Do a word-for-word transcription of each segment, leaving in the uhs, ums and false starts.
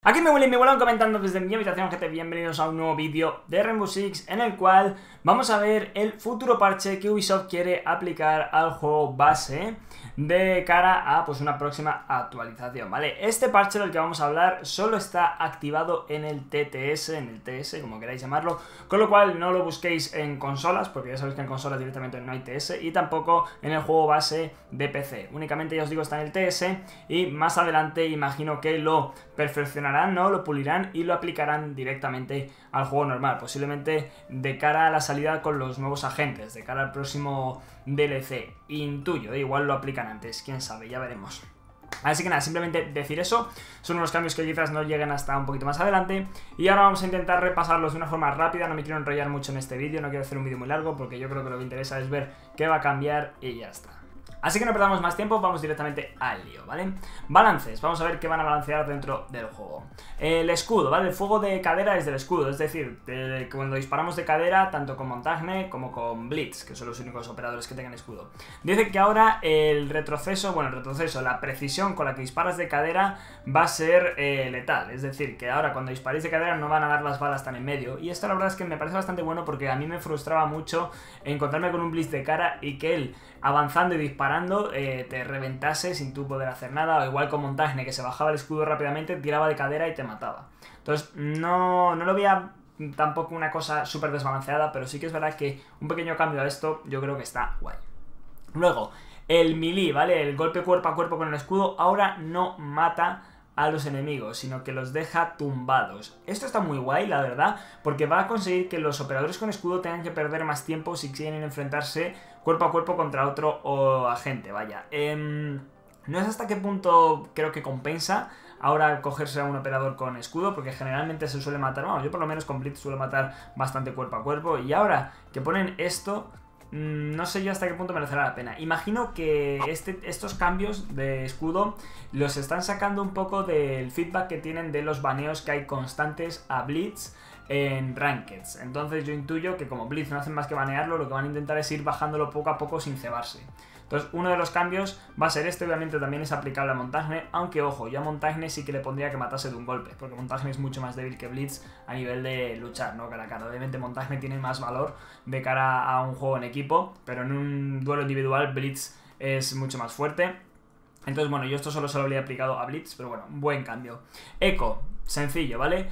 Aquí me huele y me vuelan comentando desde mi habitación, gente, bienvenidos a un nuevo vídeo de Rainbow Six en el cual vamos a ver el futuro parche que Ubisoft quiere aplicar al juego base de cara a pues una próxima actualización, ¿vale? Este parche del que vamos a hablar solo está activado en el T T S, en el T S, como queráis llamarlo, con lo cual no lo busquéis en consolas, porque ya sabéis que en consolas directamente no hay T S, y tampoco en el juego base de P C. Únicamente, ya os digo, está en el T S y más adelante imagino que lo perfeccionarán, ¿no? Lo pulirán y lo aplicarán directamente al juego normal, posiblemente de cara a la salida con los nuevos agentes, de cara al próximo D L C. Intuyo, ¿eh? Igual lo aplican antes, quién sabe, ya veremos. Así que nada, simplemente decir eso, son unos cambios que quizás no lleguen hasta un poquito más adelante. Y ahora vamos a intentar repasarlos de una forma rápida, no me quiero enrollar mucho en este vídeo, no quiero hacer un vídeo muy largo porque yo creo que lo que interesa es ver qué va a cambiar y ya está. Así que no perdamos más tiempo, vamos directamente al lío, ¿vale? Balances, vamos a ver qué van a balancear dentro del juego. El escudo, ¿vale? El fuego de cadera es del escudo, es decir, de, cuando disparamos de cadera, tanto con Montagne como con Blitz, que son los únicos operadores que tengan escudo. Dice que ahora el retroceso, bueno, el retroceso, la precisión con la que disparas de cadera va a ser eh, letal, es decir, que ahora cuando disparéis de cadera no van a dar las balas tan en medio. Y esto la verdad es que me parece bastante bueno porque a mí me frustraba mucho encontrarme con un Blitz de cara y que él, avanzando y disparando, eh, te reventase sin tú poder hacer nada, o igual con Montagne, que se bajaba el escudo rápidamente, tiraba de cadera y te mataba. Entonces no, no lo veía tampoco una cosa súper desbalanceada, pero sí que es verdad que un pequeño cambio a esto yo creo que está guay. Luego, el melee, ¿vale? El golpe cuerpo a cuerpo con el escudo ahora no mata a los enemigos, sino que los deja tumbados. Esto está muy guay, la verdad, porque va a conseguir que los operadores con escudo tengan que perder más tiempo si quieren enfrentarse cuerpo a cuerpo contra otro o agente, vaya. Eh, no es hasta qué punto creo que compensa ahora cogerse a un operador con escudo, porque generalmente se suele matar, bueno, yo por lo menos con Blitz suelo matar bastante cuerpo a cuerpo, y ahora que ponen esto, no sé yo hasta qué punto merecerá la pena. Imagino que este, estos cambios de escudo los están sacando un poco del feedback que tienen de los baneos que hay constantes a Blitz en Rankeds. Entonces yo intuyo que como Blitz no hacen más que banearlo, lo que van a intentar es ir bajándolo poco a poco sin cebarse. Entonces uno de los cambios va a ser este, obviamente también es aplicable a Montagne, aunque ojo, yo a Montagne sí que le pondría que matase de un golpe, porque Montagne es mucho más débil que Blitz a nivel de luchar, ¿no? Cara a cara. Obviamente Montagne tiene más valor de cara a un juego en equipo, pero en un duelo individual Blitz es mucho más fuerte. Entonces bueno, yo esto solo se lo habría aplicado a Blitz, pero bueno, buen cambio. Eco, sencillo, ¿vale?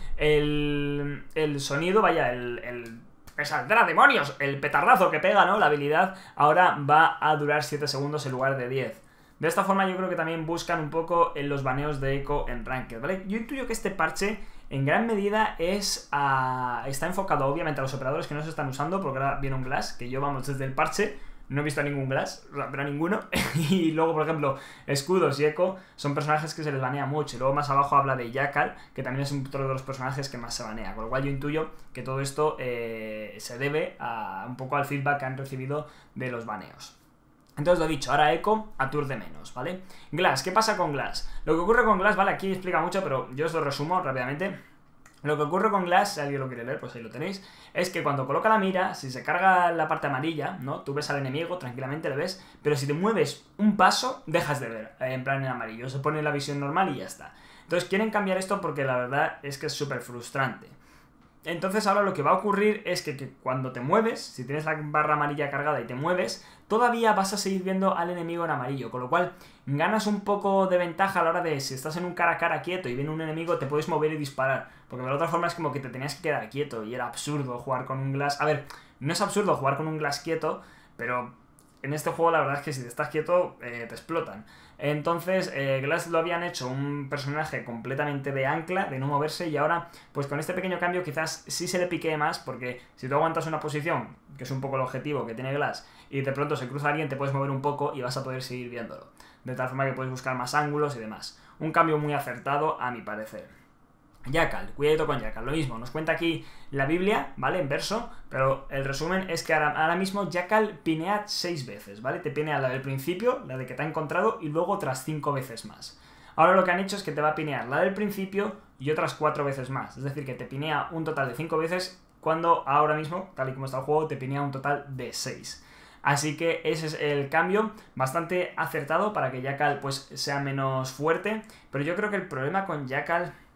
El, el sonido, vaya, el... el ¡me saldrá, demonios! El petardazo que pega, ¿no? La habilidad ahora va a durar siete segundos en lugar de diez. De esta forma yo creo que también buscan un poco en los baneos de Eco en Ranked, ¿vale? Yo intuyo que este parche en gran medida es a... está enfocado obviamente a los operadores que no se están usando, porque ahora viene un Glass, que yo, vamos, desde el parche no he visto a ningún Glass, pero a ninguno. Y luego, por ejemplo, Escudos y Eco son personajes que se les banea mucho. Y luego más abajo habla de Jackal, que también es otro de los personajes que más se banea. Con lo cual yo intuyo que todo esto eh, se debe a un poco al feedback que han recibido de los baneos. Entonces lo dicho, ahora Eco aturde menos, ¿vale? Glass, ¿qué pasa con Glass? Lo que ocurre con Glass, vale, aquí explica mucho, pero yo os lo resumo rápidamente. Lo que ocurre con Glass, si alguien lo quiere leer, pues ahí lo tenéis, es que cuando coloca la mira, si se carga la parte amarilla, ¿no? Tú ves al enemigo, tranquilamente le ves, pero si te mueves un paso, dejas de ver, en plan en amarillo, se pone la visión normal y ya está. Entonces quieren cambiar esto porque la verdad es que es súper frustrante. Entonces ahora lo que va a ocurrir es que, que cuando te mueves, si tienes la barra amarilla cargada y te mueves, todavía vas a seguir viendo al enemigo en amarillo, con lo cual ganas un poco de ventaja a la hora de, si estás en un cara a cara quieto y viene un enemigo, te puedes mover y disparar, porque de la otra forma es como que te tenías que quedar quieto y era absurdo jugar con un Glass. A ver, no es absurdo jugar con un Glass quieto, pero en este juego la verdad es que si te estás quieto eh, te explotan. Entonces eh, Glass lo habían hecho un personaje completamente de ancla, de no moverse, y ahora pues con este pequeño cambio quizás sí se le piquee más, porque si tú aguantas una posición, que es un poco el objetivo que tiene Glass, y de pronto se cruza alguien, te puedes mover un poco y vas a poder seguir viéndolo, de tal forma que puedes buscar más ángulos y demás. Un cambio muy acertado a mi parecer. Jackal, cuidado con Jackal, lo mismo, nos cuenta aquí la Biblia, ¿vale? En verso, pero el resumen es que ahora, ahora mismo Jackal pinea seis veces, ¿vale? Te pinea la del principio, la de que te ha encontrado, y luego otras cinco veces más. Ahora lo que han hecho es que te va a pinear la del principio y otras cuatro veces más, es decir, que te pinea un total de cinco veces, cuando ahora mismo, tal y como está el juego, te pinea un total de seis. Así que ese es el cambio, bastante acertado para que Jackal pues sea menos fuerte, pero yo creo que el problema con Jackal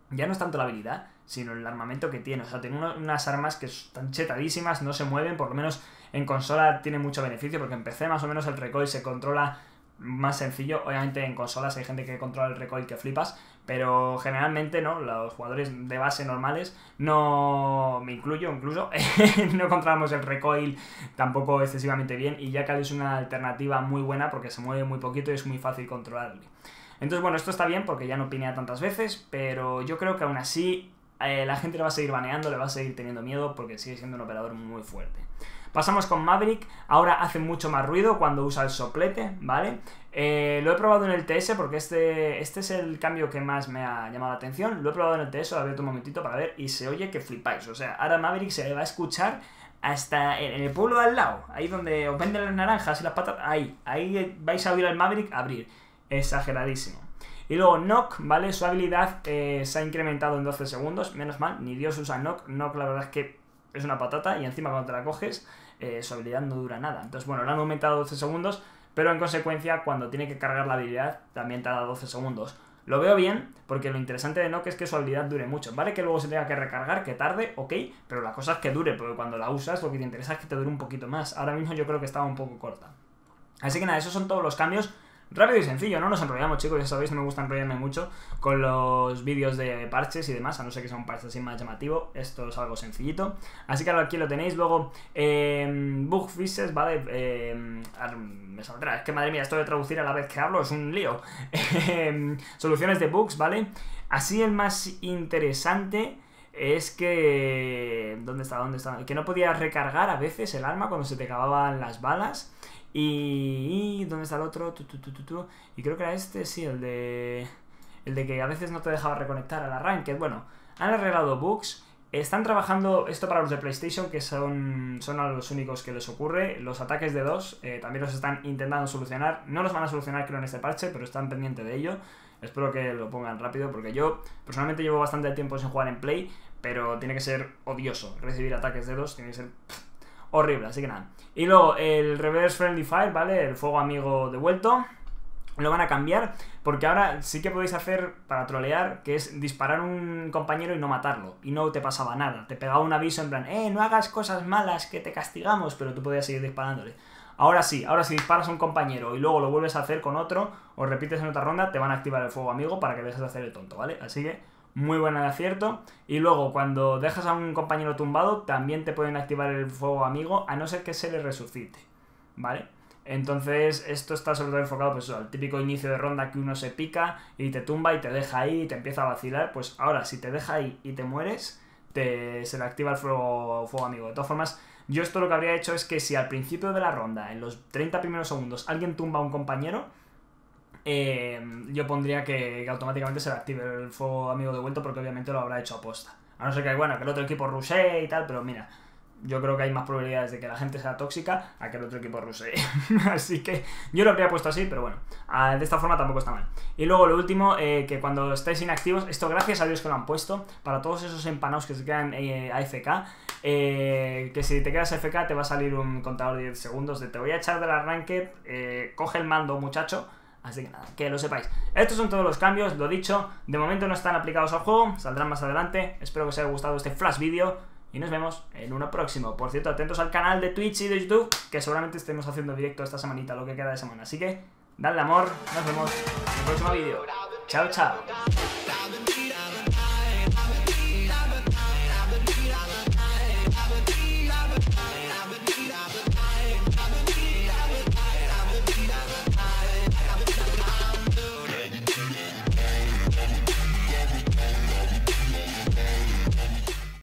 ya no es tanto la habilidad, sino el armamento que tiene. O sea, tiene uno, unas armas que están chetadísimas, no se mueven, por lo menos en consola tiene mucho beneficio, porque en P C más o menos el recoil se controla más sencillo. Obviamente en consolas hay gente que controla el recoil que flipas, pero generalmente no, los jugadores de base normales, no me incluyo incluso, no controlamos el recoil tampoco excesivamente bien, y Jackal es una alternativa muy buena porque se mueve muy poquito y es muy fácil controlarle. Entonces bueno, esto está bien porque ya no pinea tantas veces, pero yo creo que aún así eh, la gente le va a seguir baneando, le va a seguir teniendo miedo porque sigue siendo un operador muy fuerte. Pasamos con Maverick, ahora hace mucho más ruido cuando usa el soplete, ¿vale? Eh, lo he probado en el T S porque este, este es el cambio que más me ha llamado la atención. Lo he probado en el T S, lo he abierto un momentito para ver y se oye que flipáis. O sea, ahora Maverick se le va a escuchar hasta en el pueblo de al lado, ahí donde os venden las naranjas y las patatas, ahí, ahí vais a oír al Maverick abrir, exageradísimo. Y luego Knock, ¿vale? Su habilidad eh, se ha incrementado en doce segundos, menos mal, ni Dios usa Knock. Knock la verdad es que es una patata y encima cuando te la coges eh, su habilidad no dura nada. Entonces bueno, le han aumentado doce segundos, pero en consecuencia cuando tiene que cargar la habilidad también tarda doce segundos. Lo veo bien porque lo interesante de Knock es que su habilidad dure mucho. Vale que luego se tenga que recargar, que tarde, ok, pero la cosa es que dure, porque cuando la usas lo que te interesa es que te dure un poquito más. Ahora mismo yo creo que estaba un poco corta. Así que nada, esos son todos los cambios. Rápido y sencillo, no nos enrollamos, chicos, ya sabéis, no me gusta enrollarme mucho con los vídeos de parches y demás, a no ser que sea un parche así más llamativo. Esto es algo sencillito, así que ahora aquí lo tenéis. Luego, eh, bug fixes, ¿vale? Eh, me saldrá, es que madre mía, esto de traducir a la vez que hablo es un lío. Soluciones de bugs, ¿vale? Así el más interesante es que... ¿Dónde está? ¿Dónde está? Que no podías recargar a veces el arma cuando se te acababan las balas. Y... ¿dónde está el otro? Tu, tu, tu, tu, tu. Y creo que era este, sí, el de... El de que a veces no te dejaba reconectar al arranque. Bueno, han arreglado bugs. Están trabajando esto para los de PlayStation, que son, son a los únicos que les ocurre. Los ataques de dos eh, también los están intentando solucionar. No los van a solucionar creo en este parche, pero están pendientes de ello. Espero que lo pongan rápido, porque yo personalmente llevo bastante tiempo sin jugar en Play, pero tiene que ser odioso recibir ataques de dos, tiene que ser... Pff, horrible, así que nada. Y luego el Reverse Friendly Fire, ¿vale? El fuego amigo devuelto. Lo van a cambiar, porque ahora sí que podéis hacer para trolear, que es disparar a un compañero y no matarlo, y no te pasaba nada, te pegaba un aviso en plan, eh, no hagas cosas malas que te castigamos, pero tú podías seguir disparándole. Ahora sí, ahora si disparas a un compañero y luego lo vuelves a hacer con otro, o repites en otra ronda, te van a activar el fuego amigo para que dejes de hacer el tonto, ¿vale? Así que muy buen acierto. Y luego cuando dejas a un compañero tumbado, también te pueden activar el fuego amigo, a no ser que se le resucite, ¿vale? Entonces esto está sobre todo enfocado pues, al típico inicio de ronda que uno se pica y te tumba y te deja ahí y te empieza a vacilar. Pues ahora si te deja ahí y te mueres, te, se le activa el fuego, fuego amigo. De todas formas, yo esto lo que habría hecho es que si al principio de la ronda, en los treinta primeros segundos, alguien tumba a un compañero, eh, yo pondría que, que automáticamente se le active el fuego amigo de vuelta, porque obviamente lo habrá hecho a posta. A no ser que, bueno, que el otro equipo rushee y tal, pero mira... Yo creo que hay más probabilidades de que la gente sea tóxica a que el otro equipo rusee. Así que yo lo habría puesto así, pero bueno, de esta forma tampoco está mal. Y luego lo último, eh, que cuando estáis inactivos, esto gracias a Dios que lo han puesto, para todos esos empanados que se quedan eh, A F K, eh, que si te quedas A F K te va a salir un contador de diez segundos de te voy a echar del arranque, eh, coge el mando muchacho. Así que nada, que lo sepáis. Estos son todos los cambios, lo dicho, de momento no están aplicados al juego, saldrán más adelante. Espero que os haya gustado este flash vídeo. Y nos vemos en uno próximo. Por cierto, atentos al canal de Twitch y de YouTube, que seguramente estemos haciendo directo esta semanita, lo que queda de semana. Así que, dadle amor, nos vemos en el próximo vídeo. Chao, chao.